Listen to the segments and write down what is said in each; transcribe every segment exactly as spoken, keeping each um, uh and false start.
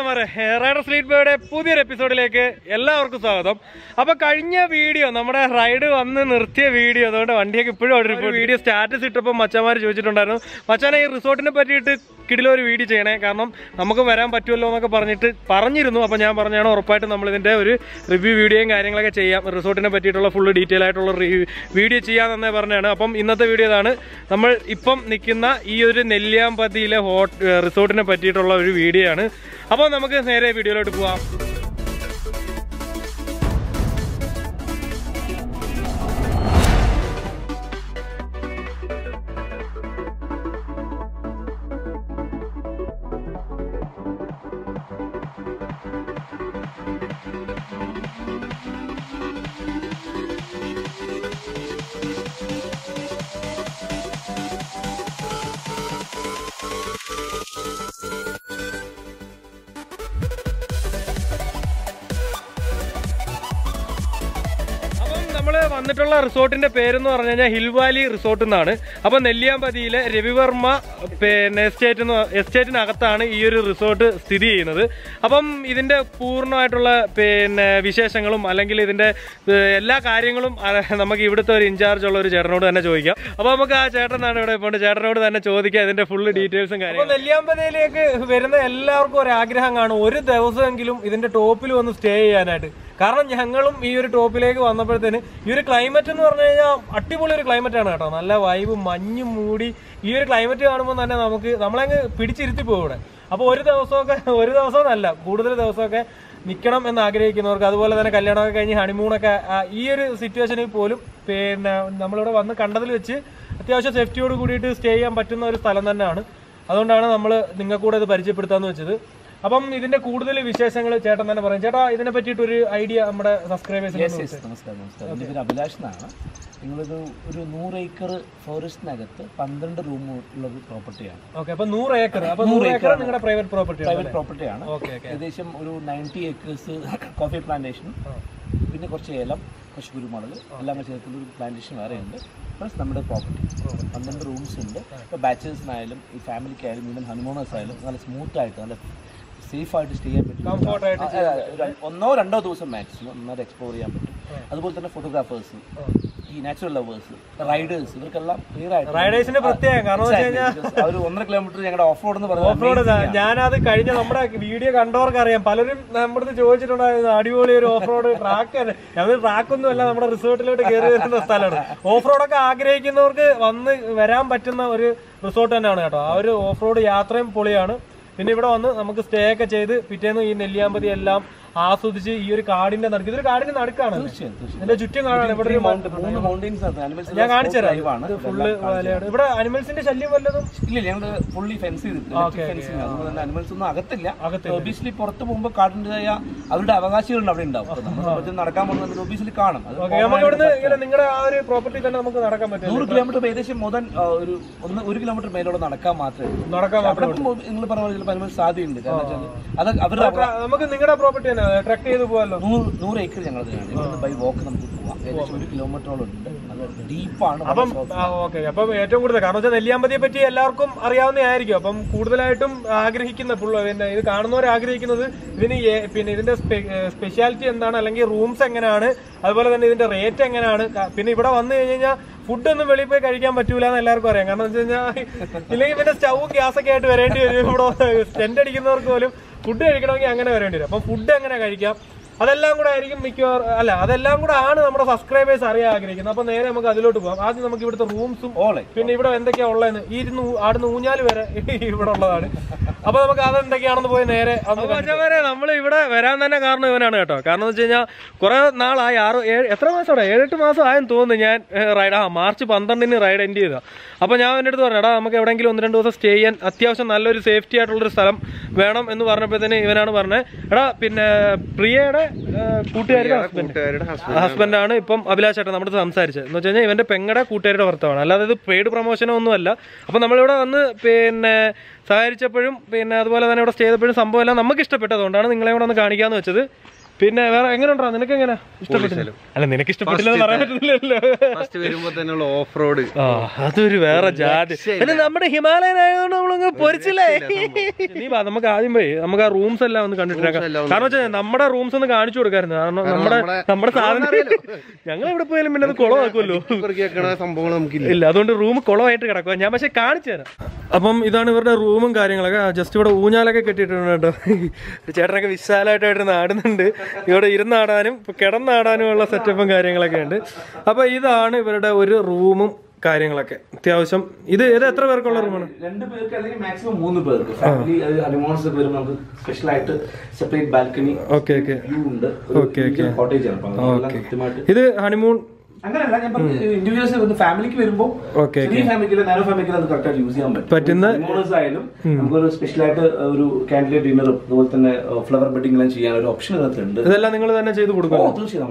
മച്ചാമാരെ, rider street ബോയുടെ പുതിയൊരു എപ്പിസോഡിലേക്ക് എല്ലാവർക്കും സ്വാഗതം. അപ്പൊ കഴിഞ്ഞ വീഡിയോ നമ്മുടെ റൈഡ് വന്ന് നിർത്തിയ വീഡിയോ, അതുകൊണ്ട് വണ്ടിയൊക്കെ ഇപ്പോഴും അവിടെ ഒരു വീഡിയോ സ്റ്റാറ്റസ് ഇട്ടപ്പോൾ മച്ചാമാർ ചോദിച്ചിട്ടുണ്ടായിരുന്നു, മച്ചാനെ ഈ റിസോർട്ടിനെ പറ്റിയിട്ട് കിടിലൊരു വീഡിയോ ചെയ്യണേ, കാരണം നമുക്ക് വരാൻ പറ്റുമല്ലോ എന്നൊക്കെ പറഞ്ഞിട്ട് പറഞ്ഞിരുന്നു. അപ്പോൾ ഞാൻ പറഞ്ഞാണ് ഉറപ്പായിട്ട് നമ്മളിതിൻ്റെ ഒരു റിവ്യൂ വീഡിയോയും കാര്യങ്ങളൊക്കെ ചെയ്യാം, റിസോർട്ടിനെ പറ്റിയിട്ടുള്ള ഫുള്ള് ഡീറ്റെയിൽ ആയിട്ടുള്ള വീഡിയോ ചെയ്യാമെന്നേ പറഞ്ഞാണ്. അപ്പം ഇന്നത്തെ വീഡിയോ ഇതാണ്. നമ്മൾ ഇപ്പം നിൽക്കുന്ന ഈ ഒരു നെല്ലിയാമ്പതിയിലെ ഹോട്ട് റിസോർട്ടിനെ പറ്റിയിട്ടുള്ള ഒരു വീഡിയോ ആണ്. അപ്പോൾ നമുക്ക് നേരെ വീഡിയോയിലോട്ട് പോവാം. നമ്മൾ വന്നിട്ടുള്ള റിസോർട്ടിന്റെ പേരെന്ന് പറഞ്ഞു കഴിഞ്ഞാൽ ഹിൽ വാലി റിസോർട്ട് എന്നാണ്. അപ്പൊ നെല്ലിയാമ്പതിയിലെ രവിവർമ്മ പിന്നെ എസ്റ്റേറ്റ് എസ്റ്റേറ്റിനകത്താണ് ഈ ഒരു റിസോർട്ട് സ്ഥിതി ചെയ്യുന്നത്. അപ്പം ഇതിന്റെ പൂർണ്ണമായിട്ടുള്ള പിന്നെ വിശേഷങ്ങളും അല്ലെങ്കിൽ ഇതിന്റെ എല്ലാ കാര്യങ്ങളും നമുക്ക് ഇവിടുത്തെ ഒരു ഇൻചാർജ് ഉള്ള ഒരു ചേട്ടനോട് തന്നെ ചോദിക്കാം. അപ്പൊ നമുക്ക് ആ ചേട്ടനാണ് ഇവിടെ ഇപ്പോൾ ചേട്ടനോട് തന്നെ ചോദിക്കാം ഇതിന്റെ ഫുള്ള് ഡീറ്റെയിൽസും കാര്യങ്ങളും. നെല്ലിയാമ്പതിയിലേക്ക് വരുന്ന എല്ലാവർക്കും ഒരു ആഗ്രഹം കാണും, ഒരു ദിവസമെങ്കിലും ഇതിന്റെ ടോപ്പിൽ വന്ന് സ്റ്റേ ചെയ്യാനായിട്ട്. കാരണം ഞങ്ങളും ഈ ഒരു ടോപ്പിലേക്ക് വന്നപ്പോഴത്തേന് ഈ ഒരു ക്ലൈമറ്റ് എന്ന് പറഞ്ഞു കഴിഞ്ഞാൽ അടിപൊളി ഒരു ക്ലൈമറ്റ് ആണ് കേട്ടോ. നല്ല വൈബ്, മഞ്ഞും മൂടി ഈ ഒരു ക്ലൈമറ്റ് കാണുമ്പോൾ തന്നെ നമുക്ക് നമ്മളങ്ങ് പിടിച്ചിരുത്തി പോകും ഇവിടെ. അപ്പോൾ ഒരു ദിവസമൊക്കെ ഒരു ദിവസമൊന്നല്ല കൂടുതൽ ദിവസമൊക്കെ നിൽക്കണം എന്ന് ആഗ്രഹിക്കുന്നവർക്ക്, അതുപോലെ തന്നെ കല്യാണമൊക്കെ കഴിഞ്ഞ് ഹണിമൂണൊക്കെ ഈ ഒരു സിറ്റുവേഷനിൽ പോലും പിന്നെ നമ്മളിവിടെ വന്ന് കണ്ടതിൽ വെച്ച് അത്യാവശ്യം സേഫ്റ്റിയോട് കൂടിയിട്ട് സ്റ്റേ ചെയ്യാൻ പറ്റുന്ന ഒരു സ്ഥലം തന്നെയാണ്. അതുകൊണ്ടാണ് നമ്മൾ നിങ്ങൾക്ക് കൂടെ ഇത് പരിചയപ്പെടുത്താമെന്ന് വെച്ചത്. അപ്പം ഇതിന്റെ കൂടുതൽ വിശേഷങ്ങൾ ചേട്ടൻ തന്നെ പറയും. ചേട്ടാ, ഇതിനെ പറ്റിയിട്ട് ഒരു ഐഡിയ നമ്മുടെ സബ്സ്ക്രൈബേഴ്സിന്. നമസ്കാരം നമസ്കാരം എൻ്റെ പേര് അഭിലാഷ് എന്നാണ്. നിങ്ങളൊരു ഒരു നൂറ് ഏക്കർ ഫോറസ്റ്റിനകത്ത് പന്ത്രണ്ട് റൂം ഉള്ള ഒരു പ്രോപ്പർട്ടിയാണ്. ഓക്കെ, അപ്പൊ നൂറ് ഏക്കർ അപ്പൊ നൂറ് ഏക്കർ നിങ്ങളുടെ പ്രൈവറ്റ് പ്രോപ്പർട്ടി പ്രൈവറ്റ് പ്രോപ്പർട്ടിയാണ്. ഏകദേശം ഒരു നയൻറ്റി ഏക്കേഴ്സ് കോഫി പ്ലാന്റേഷൻ, പിന്നെ കുറച്ച് ഏലം, കുറച്ച് കുരുമുളക് എല്ലാം ചേർത്തുള്ള ഒരു പ്ലാന്റേഷൻ വേറെ ഉണ്ട്. പ്ലസ് നമ്മുടെ പ്രോപ്പർട്ടി പന്ത്രണ്ട് റൂംസ് ഉണ്ട്. ഇപ്പോൾ ബാച്ചേഴ്സിനായാലും ഈ ഫാമിലിക്കായാലും ഈവൻ ഹണിമൂണേഴ്സ് ആയാലും നല്ല സ്മൂത്തായിട്ട് നല്ല സേഫ് ആയിട്ട് സ്റ്റേ ചെയ്യാൻ പറ്റും. കംഫോർട്ടായിട്ട് ഒന്നോ രണ്ടോ ദിവസം മാക്സിമം നന്നായിട്ട് എക്സ്പ്ലോർ ചെയ്യാൻ പറ്റും. അതുപോലെ തന്നെ ഫോട്ടോഗ്രാഫേഴ്സ്, ഈ നാച്ചുറൽ ലവേഴ്സ്, റൈഡേഴ്സ്, ഇവർക്കെല്ലാം ക്ലിയർ ആയിട്ട് റൈഡേഴ്സിന്റെ പ്രത്യേകം കാരണം ഒരു ഒന്നര കിലോമീറ്റർ ഞങ്ങളുടെ ഓഫ് റോഡ് എന്ന് പറയുന്നത്. ഞാനത് കഴിഞ്ഞ നമ്മുടെ വീഡിയോ കണ്ടവർക്ക് അറിയാം, പലരും നമ്മുടെ ചോദിച്ചിട്ടുണ്ടായിരുന്നു അടിപൊളി ഒരു ഓഫ് റോഡ് ട്രാക്ക്. ഞങ്ങൾ ട്രാക്കൊന്നും അല്ല, നമ്മുടെ റിസോർട്ടിലോട്ട് കയറി വരുന്ന സ്ഥലമാണ്. ഓഫ് റോഡൊക്കെ ആഗ്രഹിക്കുന്നവർക്ക് വന്ന് വരാൻ പറ്റുന്ന ഒരു റിസോർട്ട് തന്നെയാണ് കേട്ടോ. ആ ഒരു ഓഫ് റോഡ് യാത്രയും പൊളിയാണ്. പിന്നെ ഇവിടെ വന്ന് നമുക്ക് സ്റ്റേ ഒക്കെ ചെയ്ത് പിറ്റേന്ന് ഈ നെല്ലിയാമ്പതി എല്ലാം ആസ്വദിച്ച് ഈ ഒരു കാടിന്റെ നടുക്ക്, ഇതൊരു കാടിന്റെ നടുക്കാണ്, ഇതിന്റെ ചുറ്റും കാണാണ്. ഇവിടെ ഞാൻ കാണിച്ചു തരാം ഫുള്ള് വലയാണ്. ഇവിടെ അനിമൽസിന്റെ ശല്യം വല്ലതും ഇല്ല, ഞങ്ങള് ഫുള്ളി ഫെൻസ് ചെയ്തിട്ടുണ്ട്. അതുപോലെ അനിമൽസ് ഒന്നും അകത്തില്ല. ഒബിയസ്ലി പുറത്ത് പോകുമ്പോൾ കാടിന്റേതായ അവരുടെ അവകാശികളുണ്ട് അവിടെ ഉണ്ടാവും. നടക്കാൻ പോകുന്നത് ഒബിയസ്ലി കാണും. നമുക്ക് ഇവിടുന്ന് നിങ്ങളുടെ ആ ഒരു പ്രോപ്പർട്ടി തന്നെ നമുക്ക് നടക്കാൻ പറ്റും. നൂറ് കിലോമീറ്റർ ഏകദേശം മുതൽ ഒരു ഒന്ന് ഒരു കിലോമീറ്റർ മേലോടെ നടക്കാൻ മാത്രമേ നടക്കാൻ നിങ്ങൾ പറഞ്ഞ ചിലപ്പോൾ അനിമൽ സാധ്യതയുണ്ട്. കാരണം അത് അവർ നമുക്ക് നിങ്ങളുടെ പ്രോപ്പർട്ടി ട്രക്ക് ചെയ്ത് പോകാമല്ലോ. നൂറ് നൂറ് ഏക്കർ ഞങ്ങൾ ബൈ വാക്ക് നമുക്ക് പോവാം. ഏകദേശം ഒരു കിലോമീറ്ററോളം ഉണ്ട്. നല്ല ഡീപ്പാണ്. അപ്പം ഓക്കെ, അപ്പം ഏറ്റവും കൂടുതൽ കാരണം വെച്ചാൽ നെല്ലിയാമ്പതിയെ പറ്റി എല്ലാവർക്കും അറിയാവുന്നതായിരിക്കും. അപ്പം കൂടുതലായിട്ടും ആഗ്രഹിക്കുന്ന പിന്നെ ഇത് കാണുന്നവർ ആഗ്രഹിക്കുന്നത് ഇതിന് പിന്നെ ഇതിന്റെ സ്പെഷ്യാലിറ്റി എന്താണ്, അല്ലെങ്കിൽ റൂംസ് എങ്ങനെയാണ്, അതുപോലെ തന്നെ ഇതിന്റെ റേറ്റ് എങ്ങനെയാണ്. പിന്നെ ഇവിടെ വന്നു കഴിഞ്ഞ് കഴിഞ്ഞാൽ ഫുഡൊന്നും വെളിയിൽ പോയി കഴിക്കാൻ പറ്റൂല എന്ന് എല്ലാവർക്കും അറിയാം. കാരണം വെച്ച് കഴിഞ്ഞാൽ ഇല്ലെങ്കിൽ പിന്നെ സ്റ്റൗവും ഗ്യാസൊക്കെ ആയിട്ട് വരേണ്ടി വരും. ഇവിടെ ടെന്റ് അടിക്കുന്നവർക്ക് പോലും ഫുഡ് കഴിക്കണമെങ്കിൽ അങ്ങനെ വരേണ്ടി വരും. അപ്പം ഫുഡ് എങ്ങനെ കഴിക്കാം അതെല്ലാം കൂടെ ആയിരിക്കും മിക്കവാറും, അല്ല അതെല്ലാം കൂടെ ആണ് നമ്മുടെ സബ്സ്ക്രൈബേഴ്സ് അറിയാൻ ആഗ്രഹിക്കുന്നത്. അപ്പൊ നേരെ നമുക്ക് അതിലോട്ട് പോകാം. ആദ്യം നമുക്ക് ഇവിടുത്തെ റൂംസും പിന്നെ ഇവിടെ എന്തൊക്കെയാ ഉള്ളതെന്ന്, ഈ ഇരുന്ന് ആടുന്ന് ഊഞ്ഞാല് വരെ ഇവിടെ ഉള്ളതാണ്. അപ്പൊ നമുക്ക് അതെന്തൊക്കെയാണെന്ന് പോയി നേരെ വരെ നമ്മൾ ഇവിടെ വരാൻ തന്നെ കാരണം ഇവനാണ് കേട്ടോ. കാരണം എന്ന് വെച്ച് കഴിഞ്ഞാൽ കുറെ നാളായി, ആറ് ഏഴ് എത്ര മാസം അവിടെ ഏഴെട്ട് മാസം ആയെന്ന് തോന്നുന്നു ഞാൻ റൈഡ് ആ മാർച്ച് പന്ത്രണ്ടിന് റൈഡ് എൻഡ് ചെയ്താ. അപ്പോൾ ഞാൻ എൻ്റെ അടുത്ത് പറഞ്ഞു, എടാ നമുക്ക് എവിടെയെങ്കിലും ഒന്ന് രണ്ട് ദിവസം സ്റ്റേ ചെയ്യാൻ അത്യാവശ്യം നല്ലൊരു സേഫ്റ്റി ആയിട്ടുള്ളൊരു സ്ഥലം വേണം എന്ന് പറഞ്ഞപ്പോഴത്തേന് ഇവനാണ് പറഞ്ഞത്, എടാ പിന്നെ പ്രിയയുടെ കൂട്ടുകാരുടെ ഹസ്ബൻഡ് ഹസ്ബൻഡാണ് ഇപ്പം അഭിലാഷ് ചേട്ടൻ നമ്മുടെ സംസാരിച്ചത്. എന്ന് വെച്ച് കഴിഞ്ഞാൽ ഇവന്റെ പെങ്ങടെ കൂട്ടുകാരുടെ ഭർത്താവാണ്, അല്ലാതെ ഇത് പെയ്ഡ് പ്രൊമോഷനോ ഒന്നുമല്ല. അപ്പം നമ്മളിവിടെ വന്ന് പിന്നെ സഹകരിച്ചപ്പോഴും പിന്നെ അതുപോലെ തന്നെ ഇവിടെ സ്റ്റേ ചെയ്തപ്പോഴും സംഭവം എല്ലാം നമുക്ക് ഇഷ്ടപ്പെട്ടതുകൊണ്ടാണ് നിങ്ങളെ കൂടെ ഒന്ന് കാണിക്കാമെന്ന് വെച്ചത്. പിന്നെ വേറെ എങ്ങനെയുണ്ടോ, നിനക്ക് എങ്ങനെ ഇഷ്ടപ്പെട്ടില്ല? അല്ല നിനക്ക് ഇഷ്ടപ്പെട്ടില്ലെന്ന് പറയാൻ പറ്റില്ലല്ലോ. ഓഫ് റോഡ് അതൊരു വേറെ ജാതി. പിന്നെ നമ്മുടെ ഹിമാലയൻ ആയതുകൊണ്ട് നമ്മളങ്ങ് പൊരിച്ചില്ലേ. നീ വാ, നമുക്ക് ആദ്യം പോയി നമുക്ക് ആ റൂംസ് എല്ലാം ഒന്ന് കണ്ടിട്ടിരിക്കാം. കാരണം വെച്ചാൽ നമ്മുടെ റൂംസ് ഒന്ന് കാണിച്ചു കൊടുക്കായിരുന്നു. കാരണം നമ്മുടെ നമ്മുടെ സാധനം ഞങ്ങൾ എവിടെ പോയാലും പിന്നെ അത് കുളമാക്കുമല്ലോ. സംഭവങ്ങൾ നമുക്കില്ല. ഇല്ല, അതുകൊണ്ട് റൂം കുളമായിട്ട് കിടക്കുക. ഞാൻ പക്ഷെ കാണിച്ചു തരാം. അപ്പം ഇതാണ് ഇവരുടെ റൂമും കാര്യങ്ങളൊക്കെ. ജസ്റ്റ് ഇവിടെ ഊഞ്ഞാലൊക്കെ കെട്ടിയിട്ടുണ്ട് കേട്ടോ. ചേട്ടനൊക്കെ വിശാലമായിട്ട് നാടുന്നുണ്ട്. ഇവിടെ ഇരുന്നാടാനും കിടന്നാടാനും ഉള്ള സെറ്റപ്പും കാര്യങ്ങളൊക്കെ ഉണ്ട്. അപ്പൊ ഇതാണ് ഇവരുടെ ഒരു റൂമും കാര്യങ്ങളൊക്കെ. അത്യാവശ്യം ഇത് ഇത് എത്ര പേർക്കുള്ള റൂമാണ്? രണ്ട് പേർക്ക് അല്ലെങ്കിൽ മാക്സിമം മൂന്ന് പേർക്ക്. ഫാമിലി ഹണിമൂൺസ് വരുമ്പോൾ നമുക്ക് സ്പെഷ്യൽ ആയിട്ട് സെപ്പറേറ്റ് ബാൽക്കണി ഓക്കെ ഓക്കെ ഉണ്ട്. ഓക്കെ ഓക്കെ കോട്ടേജ് ആണ്. ഇത് ഹണിമൂൺ അങ്ങനെയല്ല, ഞാൻ പറഞ്ഞു ഇൻഡിവിജ്വൽസ് ഫാമിലിക്ക് വരുമ്പോൾ ഫാമിലിക്ക് നാനോ ഫാമിലിക്ക് അത് കറക്റ്റായിട്ട് യൂസ് ചെയ്യാൻ പറ്റും. പറ്റുന്ന ആയാലും നമുക്കൊരു സ്പെഷ്യൽ ആയിട്ട് ഒരു കാൻഡിലേറ്റ് ഡിന്നറും അതുപോലെ തന്നെ ഫ്ലവർ ബെഡിംഗ് എല്ലാം ചെയ്യാൻ ഒരു ഓപ്ഷൻ ഇതിനകത്തുണ്ട്. ഇതെല്ലാം നിങ്ങൾ തന്നെ ചെയ്ത് കൊടുക്കും?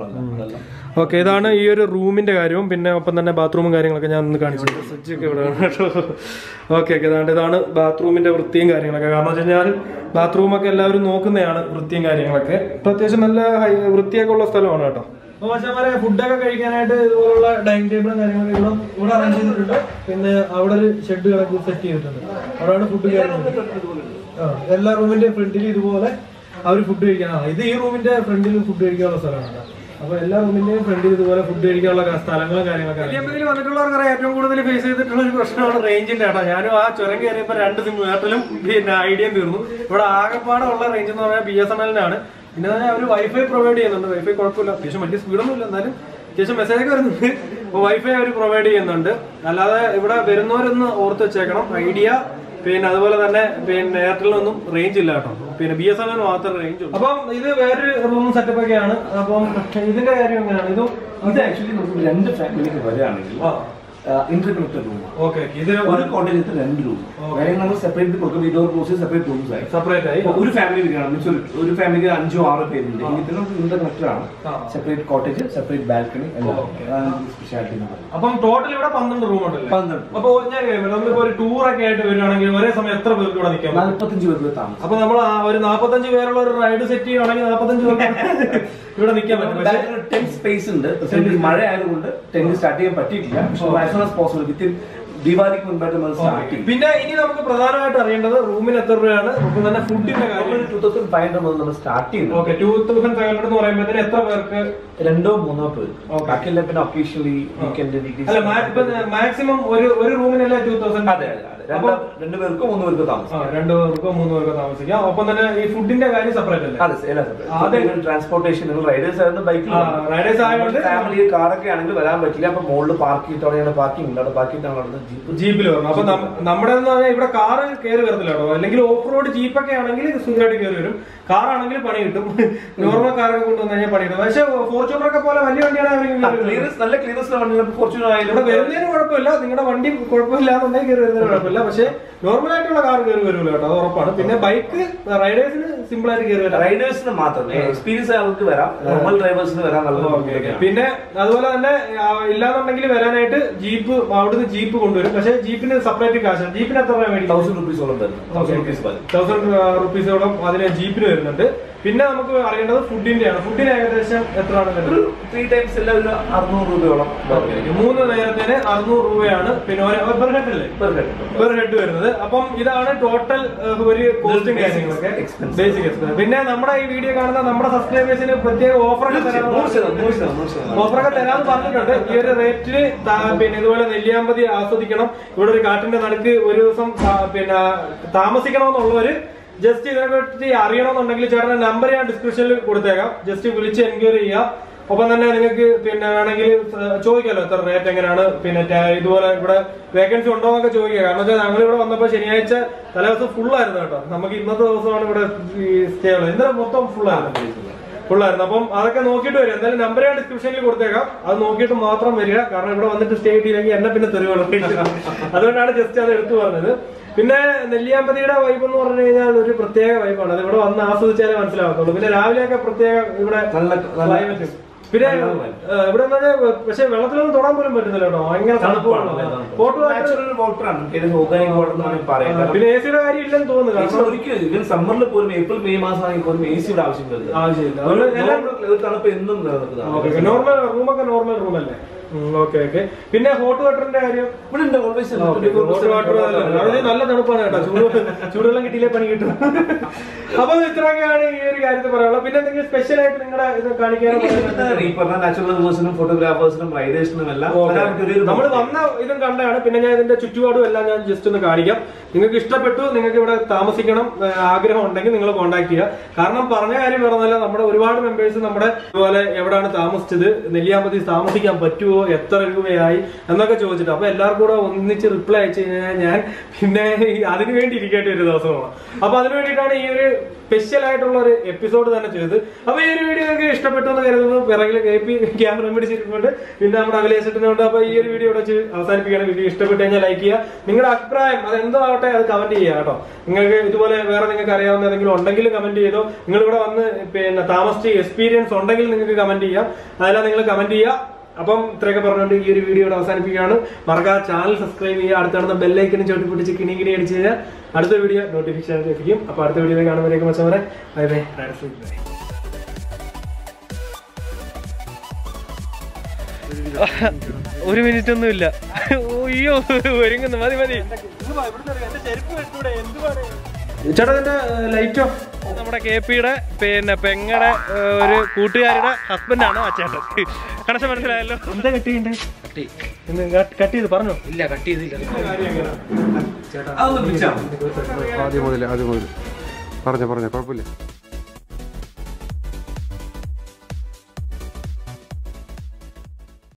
ഓക്കെ, ഇതാണ് ഈ ഒരു റൂമിന്റെ കാര്യവും. പിന്നെ ഒപ്പം തന്നെ ബാത്റൂമും കാര്യങ്ങളൊക്കെ ഞാൻ ഒന്ന് കാണിച്ചു. സ്വിച്ച് ഒക്കെ ഇവിടെ കേട്ടോ. ഓക്കെ ഓക്കെ, ഇതാണ്ട് ഇതാണ് ബാത്റൂമിന്റെ വൃത്തിയും കാര്യങ്ങളൊക്കെ. കാരണം വെച്ച് കഴിഞ്ഞാൽ ബാത്റൂമൊക്കെ എല്ലാവരും നോക്കുന്നതാണ് വൃത്തിയും കാര്യങ്ങളൊക്കെ. ഇപ്പൊ അത്യാവശ്യം നല്ല വൃത്തിയൊക്കെ ഉള്ള സ്ഥലമാണ് കേട്ടോ. അപ്പൊ പക്ഷേ ഫുഡൊക്കെ കഴിക്കാനായിട്ട് ഇതുപോലുള്ള ഡൈനിങ് ടേബിളും കാര്യങ്ങളൊക്കെ ഇവിടെ ഇവിടെ അറേഞ്ച് ചെയ്തിട്ടുണ്ട്. പിന്നെ അവിടെ ഒരു ഷെഡ് കണക്ക് സെറ്റ് ചെയ്തിട്ടുണ്ട്. അവിടെയാണ് ഫുഡ് കഴിക്കുന്നത്. ആ, എല്ലാ റൂമിന്റെ ഫ്രണ്ടിൽ ഇതുപോലെ അവർ ഫുഡ് കഴിക്കാനാണ്. ഇത് ഈ റൂമിന്റെ ഫ്രണ്ടിൽ ഫുഡ് കഴിക്കാനുള്ള സ്ഥലമാണ്. അപ്പൊ എല്ലാ റൂമിന്റെയും ഫ്രണ്ടിൽ ഇതുപോലെ ഫുഡ് കഴിക്കാനുള്ള സ്ഥലങ്ങളും കാര്യങ്ങളൊക്കെ. നെല്ലിയാമ്പതിയിൽ വന്നിട്ടുള്ളവർക്കറിയാം ഏറ്റവും കൂടുതൽ ഫേസ് ചെയ്തിട്ടുള്ള ഒരു പ്രശ്നമാണ് റേഞ്ചിന്റെ കേട്ടോ. ഞാനും ആ ചുരം കയറിയപ്പോൾ രണ്ട് സിം എയർടെലും പിന്നെ ഐഡിയയും തീർന്നു. ഇവിടെ ആകെപ്പാടുള്ള റേഞ്ച് എന്ന് പറഞ്ഞാൽ ബി എസ് എൻ എല്ലിനാണ്. പിന്നെ അവർ വൈഫൈ പ്രൊവൈഡ് ചെയ്യുന്നുണ്ട്. വൈഫൈ കുഴപ്പമില്ല, അത്യാവശ്യം വലിയ സ്പീഡൊന്നും ഇല്ല, എന്നാലും അത്യാവശ്യം മെസ്സേജ് ഒക്കെ വരുന്നുണ്ട്. അപ്പോൾ വൈഫൈ അവർ പ്രൊവൈഡ് ചെയ്യുന്നുണ്ട്. അല്ലാതെ ഇവിടെ വരുന്നവരൊന്ന് ഓർത്ത് വെച്ചേക്കണം, ഐഡിയ പിന്നെ അതുപോലെ തന്നെ പിന്നെ എയർടെലിനൊന്നും റേഞ്ച് ഇല്ല കേട്ടോ. പിന്നെ ബി എസ് എൻ എൽ മാത്രം റേഞ്ച് ഉണ്ട്. അപ്പം ഇത് വേറൊരു റൂം സെറ്റപ്പ് ഒക്കെയാണ്. അപ്പം ഇതിന്റെ കാര്യം എങ്ങനെയാണ്? ഇതും ഇത് ആക്ച്വലി നമുക്ക് രണ്ട് ഫാമിലിക്ക് വരികയാണെങ്കിൽ ഇന്റർകണക്റ്റഡ് റൂം. ഓക്കെ, ഇത് ഒരു കോട്ടേജ് രണ്ട് റൂം. നമ്മൾ സെപ്പറേറ്റ് കൊടുക്കും. വിഡോർ ക്ലോസ് സെപ്പറേറ്റ് റൂംസ് ആയി സെപ്പറേറ്റ് ആയി ഒരു ഫാമിലി വരികയാണ്. മീൻസ് ഒരു ഫാമിലിക്ക് അഞ്ചോ ആറോ പേരുണ്ട്. ഇതിന് ഇന്റർകണക്റ്റഡ് ആണ്. സെപ്പറേറ്റ് കോട്ടേജ്, സെപ്പറേറ്റ് ബാൽക്കണി എല്ലാം. സ്പെഷ്യാലിറ്റി. അപ്പം ടോട്ടൽ ഇവിടെ പന്ത്രണ്ട് റൂം ഉണ്ടല്ലോ. പന്ത്രണ്ട്. അപ്പൊ ഞാൻ നമ്മളിപ്പോ ഒരു ടൂർ ഒക്കെ ആയിട്ട് വരികയാണെങ്കിൽ ഒരേ സമയം എത്ര പേർക്ക് ഇവിടെ നിൽക്കാം? നാല്പത്തഞ്ച് പേർക്ക് താമസം. അപ്പൊ നമ്മൾ ഒരു നാപ്പത്തഞ്ച് പേരുള്ള ഒരു റൈഡ് സെറ്റ് ചെയ്യുകയാണെങ്കിൽ നാപ്പത്തഞ്ച് പേർക്ക് ഇവിടെ നിൽക്കാൻ പറ്റും. ടെന്റ് സ്പേസ് ഉണ്ട്. മഴ ആയതുകൊണ്ട് ടെന്റ് സ്റ്റാർട്ട് ചെയ്യാൻ പറ്റിയിട്ടില്ല. പോസിബിൾ വിത്തിൻ ദീപാവലിക്ക് മുൻപായിട്ട് നമ്മൾ സ്റ്റാർട്ട് ചെയ്യും. പിന്നെ ഇനി നമുക്ക് പ്രധാനമായിട്ട് അറിയേണ്ടത് റൂമിന് എത്ര രൂപയാണ്, ഒപ്പം തന്നെ ഫുഡിന്റെ കാര്യം. ടൂ തൗസൻഡ് ഫൈവ് ഹൺഡ്രഡ് മുതൽ നമ്മൾ സ്റ്റാർട്ട് ചെയ്യുന്നത്. Okay, two thousand five hundred എന്ന് പറയുമ്പോൾ എത്ര പേർക്ക്? രണ്ടോ മൂന്നോ പേര്. ബാക്കിയെല്ലാം പിന്നെ ഒക്കേഷണലി വീക്കെൻഡ്. അല്ല, മാക്സിമം ഒരു ഒരു റൂമിനല്ലേ ടൂ തൗസൻഡ്? അതെ അതെ. രണ്ടു പേർക്കോ മൂന്ന് പേർക്കോ താമസിക്കാം. രണ്ടു പേർക്കോ മൂന്ന് പേർക്കോ താമസിക്കാം. ഒപ്പം തന്നെ ഈ ഫുഡിന്റെ കാര്യം സെപ്പറേറ്റ് അല്ലേ? അതെ, ട്രാൻസ്പോർട്ടേഷൻ. റൈഡേഴ്സ് ആയിരുന്നു, ബൈക്കിൽ റൈഡേഴ്സ് ആയതുകൊണ്ട് ഫാമിലി കാറൊക്കെ ആണെങ്കിൽ വരാൻ പറ്റില്ല. അപ്പൊ മുകളിൽ പാർക്ക് ചെയ്തിട്ടാണ് പാർക്കിംഗ് ഉണ്ട്. അവിടെ പാർക്ക് ചെയ്തിട്ടാണ് ജീപ്പിൽ വരണം. അപ്പൊ നമ്മുടെ ഇവിടെ കാറ് കയറി വരത്തില്ല കേട്ടോ. അല്ലെങ്കിൽ ഓഫ് റോഡ് ജീപ്പൊക്കെ ആണെങ്കിൽ സുഖമായിട്ട് കയറി വരും. കാറാണെങ്കിൽ പണി കിട്ടും. നോർമൽ കാറൊക്കെ കൊണ്ടുവന്നു കഴിഞ്ഞാൽ പണി കിട്ടും. പക്ഷെ ഫോർച്യൂണറൊക്കെ പോലെ വലിയ വണ്ടിയാണ് നല്ല ക്ലിയറൻസ് വണ്ടി. ഫോർച്യൂണർ ആയാലും ഇവിടെ വരുന്നതിന് കുഴപ്പമില്ല. നിങ്ങളുടെ വണ്ടി കുഴപ്പമില്ലാന്നുണ്ടെങ്കിൽ കയറി വരുന്നതിന് കുഴപ്പമില്ല. പക്ഷെ നോർമൽ ആയിട്ടുള്ള കാർ കയറി വരുമല്ലോ കേട്ടോ, അത് ഉറപ്പാണ്. പിന്നെ ബൈക്ക് റൈഡേഴ്സിന് സിമ്പിൾ ആയിട്ട് കയറി വരാം. റൈഡേഴ്സിന് മാത്രമേ എക്സ്പീരിയൻസ് അവർക്ക് വരാം. നോർമൽ ഡ്രൈവേഴ്സിന് വരാൻ നല്ല. പിന്നെ അതുപോലെ തന്നെ ഇല്ലാന്നുണ്ടെങ്കിൽ വരാനായിട്ട് ജീപ്പ് അവിടുന്ന് ജീപ്പ് കൊണ്ടുവരും. പക്ഷെ ജീപ്പിന് സെപ്പറേറ്റ് കാശാണ്. ജീപ്പിന് എത്ര രൂപ മേടിക്കും? തൗസൻഡ് റുപ്പീസോളം തരും. തൗസൻഡ് റുപ്പീസോളം അതിന് ജീപ്പിന് വരുന്നുണ്ട്. പിന്നെ നമുക്ക് അറിയേണ്ടത് ഫുഡിന്റെയാണ്. ഫുഡിന് ഏകദേശം എത്രയാണ് വരുന്നത്? ത്രീ ടൈംസ് എല്ലാം ഒരു അറുന്നൂറ് രൂപയോളം. മൂന്ന് നേരത്തിന് അറുന്നൂറ് രൂപയാണ്. പിന്നെ പെർ ഹെഡ് അല്ലേ? പെർ ഹെഡ് വരുന്നത്. അപ്പം ഇതാണ് ടോട്ടൽ ഒരു കോസ്റ്റും കാര്യങ്ങളൊക്കെ ബേസിക് എക്സ്പെൻസ്. പിന്നെ നമ്മുടെ ഈ വീഡിയോ കാണുന്ന നമ്മുടെ സബ്സ്ക്രൈബേഴ്സിന് പ്രത്യേക ഓഫറൊക്കെ തരാൻ ഓഫറൊക്കെ തരാന്ന് പറഞ്ഞിട്ടുണ്ട്. ഈ ഒരു റേറ്റിന് പിന്നെ ഇതുപോലെ നെല്ലിയാമ്പതി ആസ്വദിക്കണം, ഇവിടെ ഒരു കാട്ടിന്റെ നടുക്ക് ഒരു ദിവസം പിന്നെ താമസിക്കണമെന്നുള്ളവര് ജസ്റ്റ് ഇതിനെ പറ്റി അറിയണമെന്നുണ്ടെങ്കിൽ ചേട്ടന്റെ നമ്പർ ഞാൻ ഡിസ്ക്രിപ്ഷനിൽ കൊടുത്തേക്കാം. ജസ്റ്റ് വിളിച്ച് എൻക്വയറി ചെയ്യുക. ഒപ്പം തന്നെ നിങ്ങൾക്ക് പിന്നെ വേണമെങ്കിൽ ചോദിക്കാമല്ലോ എത്ര റേറ്റ് എങ്ങനെയാണ്, പിന്നെ ഇതുപോലെ ഇവിടെ വേക്കൻസി ഉണ്ടോ എന്നൊക്കെ ചോദിക്കുക. കാരണം വെച്ചാൽ ഞങ്ങൾ ഇവിടെ വന്നപ്പോൾ ശനിയാഴ്ച തലേദിവസം ഫുള്ളായിരുന്നു കേട്ടോ. നമുക്ക് ഇന്നത്തെ ദിവസമാണ് ഇവിടെ സ്റ്റേ ഉള്ളത്. ഇന്നലെ മൊത്തം ഫുള്ളായിരുന്നു ഫുള്ളായിരുന്നു അപ്പം അതൊക്കെ നോക്കിയിട്ട് വരും. എന്തായാലും നമ്പർ ഞാൻ ഡിസ്ക്രിപ്ഷനിൽ കൊടുത്തേക്കാം. അത് നോക്കിയിട്ട് മാത്രം വരിക. കാരണം ഇവിടെ വന്നിട്ട് സ്റ്റേ ചെയ്തില്ലെങ്കിൽ എന്നെ പിന്നെ തെരുവുകൾ. അതുകൊണ്ടാണ് ജസ്റ്റ് അത് എടുത്തു പറഞ്ഞത്. പിന്നെ നെല്ലിയാമ്പതിയുടെ വൈബ് എന്ന് പറഞ്ഞു കഴിഞ്ഞാൽ ഒരു പ്രത്യേക വൈബാണ്. അത് ഇവിടെ വന്ന് ആസ്വദിച്ചാലേ മനസ്സിലാകത്തുള്ളൂ. പിന്നെ രാവിലെയൊക്കെ പ്രത്യേക ഇവിടെ നല്ല ക്ലൈമറ്റ് പിന്നെ ഇവിടെ പക്ഷെ വെള്ളത്തിലൊന്നും തൊടാൻ പോലും പറ്റുന്നില്ല കേട്ടോ, ഭയങ്കര തണുപ്പാണ്. പിന്നെ എ സിയുടെ കാര്യം ഇല്ലെന്ന് തോന്നുന്നു. ഒരിക്കലും സമ്മറിൽ പോലും ഏപ്രിൽ മെയ് മാസമാണെങ്കിൽ പോലും എ സിയുടെ ആവശ്യമില്ല. ആവശ്യമില്ല, തണുപ്പ് എന്നും നിലനിൽക്കുന്നതാണ്. നോർമൽ റൂമൊക്കെ നോർമൽ റൂമല്ലേ. Okay okay. പിന്നെ ഹോട്ട് വാട്ടറിന്റെ കാര്യം ഹോട്ട് വാട്ടർ നല്ല തണുപ്പാണ് കേട്ടോ, ചൂട് ചൂടുവെള്ളം കിട്ടിയില്ലേ പണി കിട്ടും. അപ്പൊ ഇത്രയൊക്കെയാണ് ഈ ഒരു കാര്യത്തിൽ പറയാനുള്ളത്. പിന്നെ എന്തെങ്കിലും സ്പെഷ്യൽ ആയിട്ട് നിങ്ങളുടെ ഇത് കാണിക്കാനും നാച്ചുറൽ റിവേഴ്സിനും ഫോട്ടോഗ്രാഫേഴ്സിനും റൈഡേഴ്സിനും എല്ലാം നമ്മൾ വന്ന ഇതും കണ്ടാണ്. പിന്നെ ഞാൻ ഇതിന്റെ ചുറ്റുപാടും എല്ലാം ഞാൻ ജസ്റ്റ് ഒന്ന് കാണിക്കാം. നിങ്ങൾക്ക് ഇഷ്ടപ്പെട്ടു, നിങ്ങൾക്ക് ഇവിടെ താമസിക്കണം ആഗ്രഹം ഉണ്ടെങ്കിൽ നിങ്ങൾ കോൺടാക്ട് ചെയ്യുക. കാരണം പറഞ്ഞ കാര്യം പറഞ്ഞല്ല, നമ്മുടെ ഒരുപാട് മെമ്പേഴ്സ് നമ്മുടെ ഇതുപോലെ എവിടെയാണ് താമസിച്ചത്, നെല്ലിയാമ്പതി താമസിക്കാൻ പറ്റുമോ, എത്ര രൂപയായി എന്നൊക്കെ ചോദിച്ചിട്ട്. അപ്പൊ എല്ലാവർക്കും കൂടെ ഒന്നിച്ച് റിപ്ലൈ അയച്ചു കഴിഞ്ഞാൽ ഞാൻ പിന്നെ അതിനു വേണ്ടി ഇരിക്കേണ്ട ഒരു ദിവസമാണ്. അപ്പൊ അതിനു വേണ്ടിയിട്ടാണ് ഈ ഒരു സ്പെഷ്യൽ ആയിട്ടുള്ള ഒരു എപ്പിസോഡ് തന്നെ ചെയ്തത്. അപ്പൊ ഈ ഒരു വീഡിയോ നിങ്ങൾക്ക് ഇഷ്ടപ്പെട്ടു എന്ന് കരുതുന്നു. പിറകിൽ കെ പി ക്യാമറ പിടിച്ചിട്ടുണ്ട്, പിന്നെ നമ്മുടെ അഖിലേശിട്ടുണ്ട്. അപ്പൊ ഈ ഒരു വീഡിയോ ഇവിടെ വെച്ച് അവസാനിപ്പിക്കുകയാണ്. വീഡിയോ ഇഷ്ടപ്പെട്ടു കഴിഞ്ഞാൽ ലൈക്ക് ചെയ്യുക. നിങ്ങളുടെ അഭിപ്രായം അത് എന്തോ ആവട്ടെ അത് കമന്റ് ചെയ്യുക കേട്ടോ. നിങ്ങൾക്ക് ഇതുപോലെ വേറെ നിങ്ങൾക്ക് അറിയാവുന്ന ഏതെങ്കിലും ഉണ്ടെങ്കിൽ കമന്റ് ചെയ്തോ. നിങ്ങൾ ഇവിടെ വന്ന് പിന്നെ താമസിച്ച് എക്സ്പീരിയൻസ് ഉണ്ടെങ്കിൽ നിങ്ങൾക്ക് കമന്റ് ചെയ്യാം. അതെല്ലാം നിങ്ങൾ കമന്റ് ചെയ്യുക. അപ്പം ഇത്രയൊക്കെ പറഞ്ഞുകൊണ്ട് ഈ ഒരു വീഡിയോ അവസാനിപ്പിക്കുകയാണ്. മറക്കാതെ ചാനൽ സബ്സ്ക്രൈബ് ചെയ്യുക. അടുത്ത ബെല്ലൈക്കനും ചോട്ടി പൊട്ടിച്ച് കിണി കിണി അടിച്ച് കഴിഞ്ഞാൽ അടുത്ത വീഡിയോ നോട്ടിഫിക്കേഷൻ എത്തിക്കും. അപ്പൊ അടുത്ത വീഡിയോ കാണുമ്പോഴേക്കും മച്ചവരെ ബൈ ബൈ. ഒരു മിനിറ്റ് ഒന്നും ഇല്ല. അയ്യോ ഒരുങ്ങുന്നു, മതി മതി. ചേട്ടാ ഇതിന്റെ ലൈറ്റോ? നമ്മുടെ കെ പിയുടെ പിന്നെ പെങ്ങടെ ഒരു കൂട്ടുകാരുടെ ഹസ്ബൻഡാണ് ആ ചേട്ടൻ. കണക്ഷൻ മനസ്സിലായല്ലോ. എന്താ കട്ട് ചെയ്യണ്ടേ? കട്ട് ചെയ്ത് പറഞ്ഞോ? ഇല്ല, കട്ട് ചെയ്തില്ല. ആദ്യം മുതൽ ആദ്യം മുതൽ പറഞ്ഞോ പറഞ്ഞോ കുഴപ്പമില്ല.